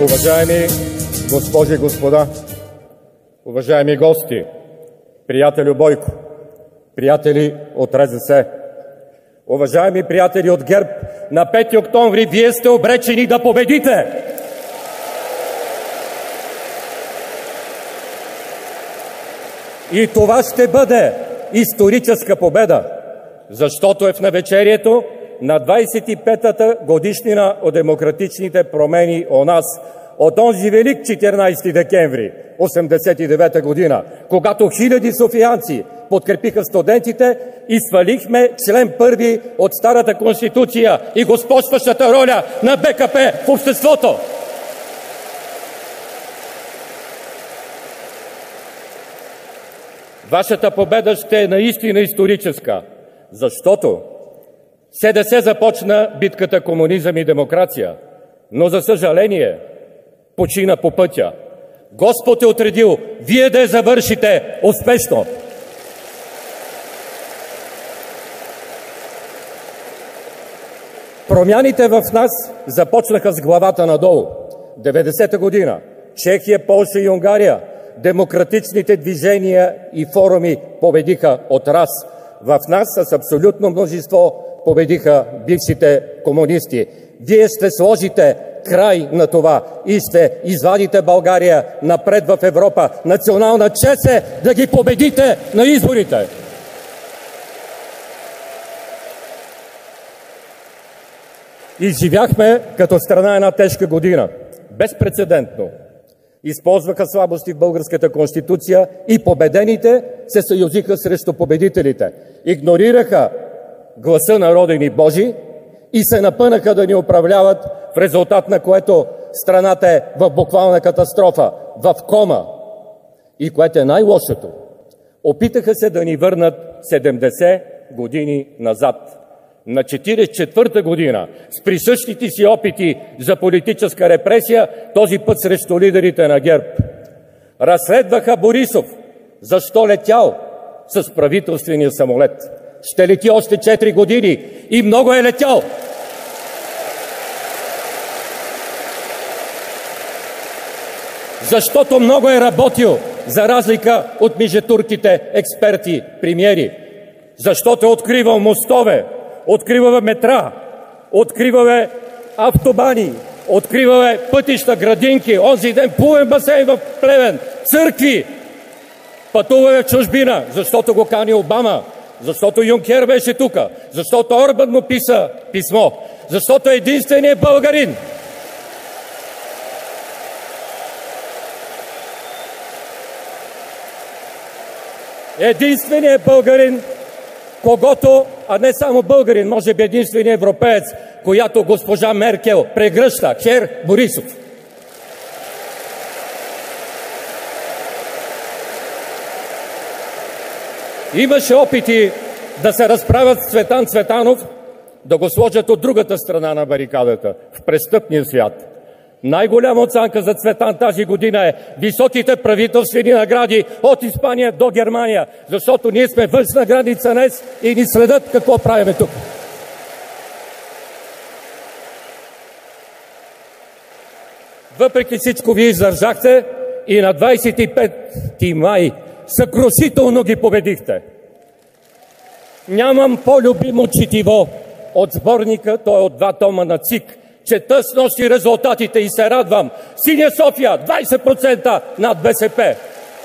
Уважаеми госпожи и господа, уважаеми гости, приятелю Бойко, приятели от РЗС, уважаеми приятели от ГЕРБ, на 5 октомври вие сте обречени да победите! И това ще бъде историческа победа, защото е в навечерието на 25-та годишнина от демократичните промени у нас, от онзи велик 14 декември 1989 година, когато хиляди софиянци подкрепиха студентите и свалихме член първи от старата конституция и господстващата роля на БКП в обществото. Вашата победа ще е наистина историческа, защото СДС започна битката комунизъм и демокрация, но за съжаление почина по пътя. Господ е отредил вие да я завършите успешно. Промяните в нас започнаха с главата надолу. 90-та година Чехия, Полша и Унгария, демократичните движения и форуми победиха от раз. В нас с абсолютно множество победиха бившите комунисти. Вие ще сложите край на това и ще извадите България напред в Европа. Национална чест е да ги победите на изборите! Изживяхме като страна една тежка година. Безпрецедентно. Използваха слабости в българската конституция и победените се съюзиха срещу победителите. Игнорираха гласа народен и Божи и се напънаха да ни управляват, в резултат на което страната е в буквална катастрофа, в кома. И което е най-лошото, опитаха се да ни върнат 70 години назад. На 44-та година, с присъщите си опити за политическа репресия, този път срещу лидерите на ГЕРБ. Разследваха Борисов, защо летял с правителствения самолет. Ще лети още 4 години и много е летял. Защото много е работил, за разлика от мижетурките експерти, премиери. Защото е откривал мостове, откриваме метра, откриваме автобани, откриваме пътища, градинки, онзи ден плувен басейн в Плевен, църкви. Пътуваме в чужбина, защото го кани Обама, защото Юнкер беше тука, защото Орбан му писа писмо, защото е единственият българин. Единственият българин, когото, а не само българин, може би единственият европеец, която госпожа Меркел прегръща, Хер Борисов. Имаше опити да се разправят с Цветан Цветанов, да го сложат от другата страна на барикадата, в престъпния свят. Най-голяма оценка за Цветан тази година е високите правителствени награди от Испания до Германия, защото ние сме външна граница днес и ни следят какво правиме тук. Въпреки всичко вие издържахте и на 25 май съкрушително ги победихте. Нямам по-любимо четиво от сборника, той е от 2 тома на ЦИК. Чета с нощи резултатите и се радвам. Синя София, 20% над БСП.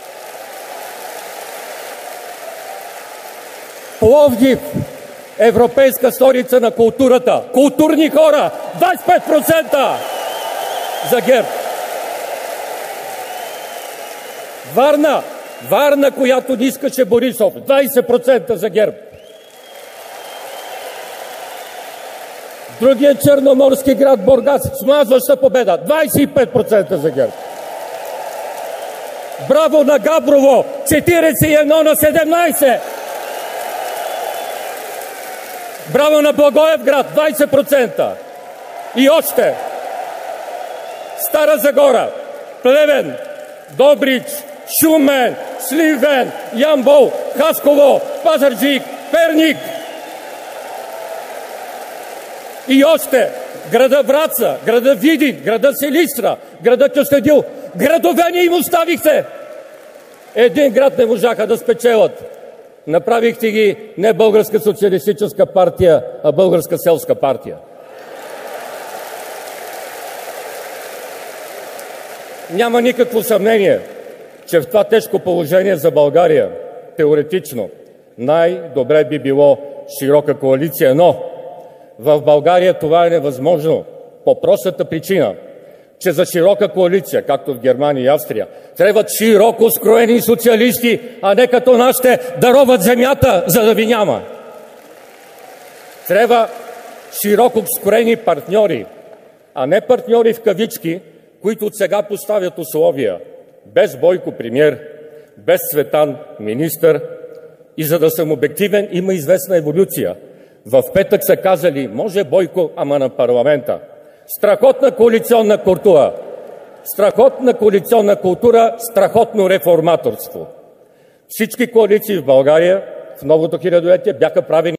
Пловдив, европейска столица на културата. Културни хора, 25% за ГЕРБ. Варна, която не искаше Борисов, 20% за ГЕРБ. Другия черноморски град Бургас, смазваща победа, 25% за ГЕРБ. Браво на Габрово, 41 на 17. Браво на Благоевград, 20%. И още. Стара Загора, Плевен, Добрич, Шумен, Сливен, Ямбол, Хасково, Пазарджик, Перник. И още града Враца, града Видин, града Силистра, града Кюстендил. Градове не им оставихте! Един град не можаха да спечелят. Направихте ги не Българска социалистическа партия, а Българска селска партия. Няма никакво съмнение, че в това тежко положение за България, теоретично, най-добре би било широка коалиция, но в България това е невъзможно по простата причина, че за широка коалиция, както в Германия и Австрия, трябват широко скроени социалисти, а не като нашите дароват земята, за да ви няма. Трябва широко скроени партньори, а не партньори в кавички, които от сега поставят условия. Без Бойко премиер, без Цветан министър. И за да съм обективен, има известна еволюция. В петък са казали, може Бойко, ама на парламента. Страхотна коалиционна култура. Страхотна коалиционна култура, страхотно реформаторство. Всички коалиции в България в новото хилядолетие бяха правени